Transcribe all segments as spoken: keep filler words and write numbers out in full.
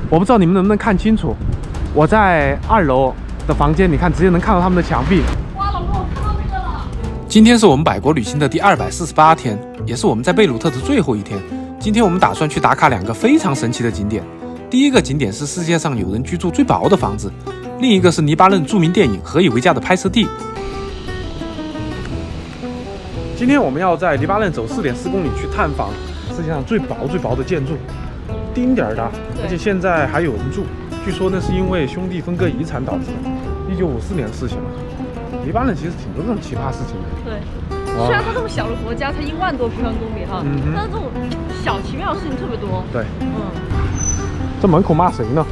我不知道你们能不能看清楚，我在二楼的房间，你看直接能看到他们的墙壁。 哇，老公，我看到那个了。 今天是我们百国旅行的第二百四十八天，也是我们在贝鲁特的最后一天。今天我们打算去打卡两个非常神奇的景点。第一个景点是世界上有人居住最薄的房子，另一个是黎巴嫩著名电影《何以为家》的拍摄地。今天我们要在黎巴嫩走四点四公里去探访世界上最薄最薄的建筑，丁点儿的，而且现在还有人住。据说那是因为兄弟分割遗产导致的，一九五四年的事情了。黎巴嫩其实挺多这种奇葩事情的。 对，虽然它这么小的国家才一万多平方公里哈，嗯、但是这种小奇妙的事情特别多。 对， 嗯。 这门口骂谁呢？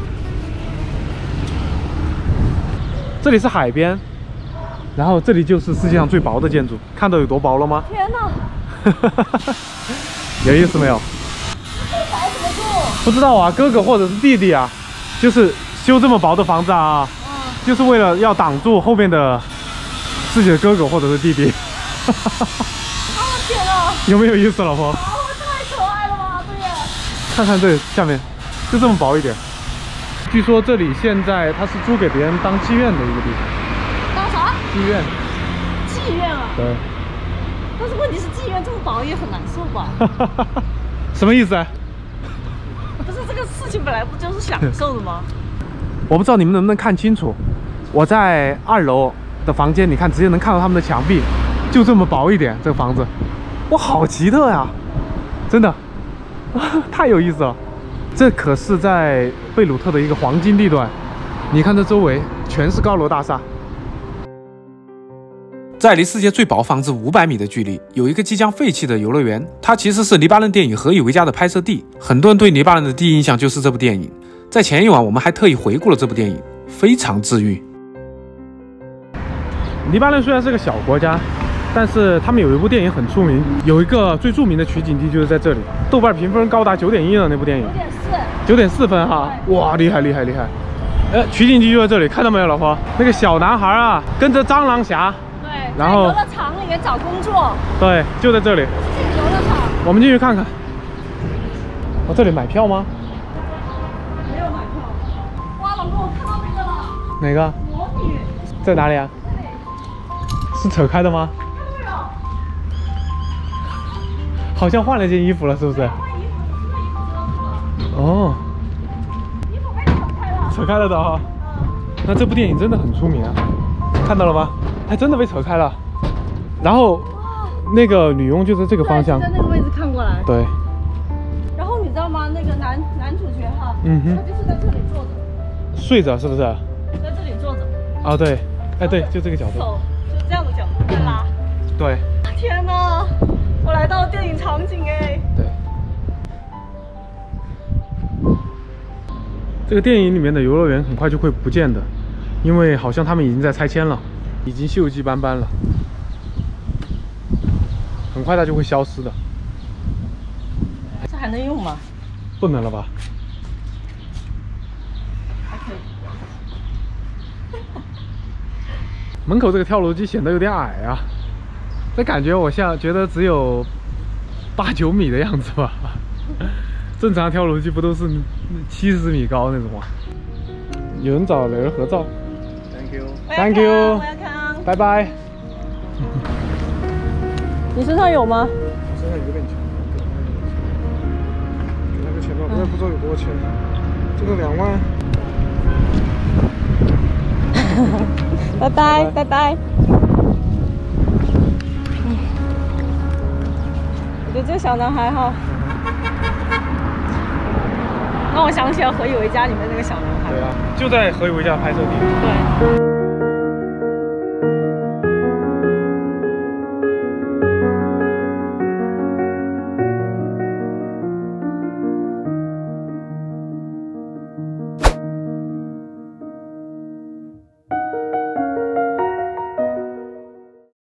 这里是海边。然后这里就是世界上最薄的建筑，看到有多薄了吗？ 天哪！ 有意思没有？ 这么薄怎么住？ 不知道啊，哥哥或者是弟弟啊，就是修这么薄的房子啊，嗯、就是为了要挡住后面的自己的哥哥或者是弟弟。 啊天哪！ 有没有意思，老婆？ 啊，太可爱了吧，对耶！ 看看这下面，就这么薄一点。据说这里现在它是租给别人当妓院的一个地方。 当啥？ 妓院。 妓院啊？ 对。 但是问题是，妓院这么薄也很难受吧？ 什么意思啊？ 不是，这个事情本来不就是享受的吗？ 我不知道你们能不能看清楚，我在二楼的房间，你看直接能看到他们的墙壁，就这么薄一点，这个房子，哇，好奇特呀！真的，太有意思了。这可是在贝鲁特的一个黄金地段，你看这周围全是高楼大厦。在离世界最薄房子五百米的距离，有一个即将废弃的游乐园，它其实是黎巴嫩电影《何以为家》的拍摄地。很多人对黎巴嫩的第一印象就是这部电影。在前一晚，我们还特意回顾了这部电影，非常治愈。黎巴嫩虽然是个小国家，但是他们有一部电影很出名，有一个最著名的取景地就是在这里，豆瓣评分高达九点一的那部电影。九点四。九点四分哈，哇，厉害厉害厉害！呃，取景地就在这里，看到没有，老婆？那个小男孩啊，跟着蟑螂侠。然后在游乐场里面找工作， 对，就在这里。 游乐场， 我们进去看看。哦，这里买票吗？ 没有买票。哇，老公，我看到那个了。 哪个？ 魔女。 在哪里啊？ 这里。是扯开的吗？ 没有。 好像换了件衣服了，是不是？换衣服， 哦。 衣服被扯开了。 扯开了的哈。那这部电影真的很出名啊，看到了吗？还真的被扯开了，然后那个女佣就在这个方向， 在那个位置看过来。 对。 然后你知道吗？那个男男主角哈， 嗯哼， 他就是在这里坐着， 睡着是不是？ 在这里坐着。 啊，对，哎对，就这个角度。 手就这样的角度在拉。 对。 天哪，我来到了电影场景哎。 对。这个电影里面的游乐园很快就会不见的，因为好像他们已经在拆迁了。已经锈迹斑斑了，很快它就会消失的。 这还能用吗？ 不能了吧？ 还可以。 门口这个跳楼机显得有点矮啊，这感觉我像觉得只有八九米的样子吧。正常跳楼机不都是七十米高那种吗？有人找人合照。Thank you. Thank you. 拜拜。 你身上有吗？ 我身上有点钱，给那个钱吧，我也不知道有多少钱。这个两万。 拜拜拜拜。我觉得这个小男孩哈，让我想起了《何以为家》里面那个小男孩。 对啊，就在《何以为家》拍摄地。 对。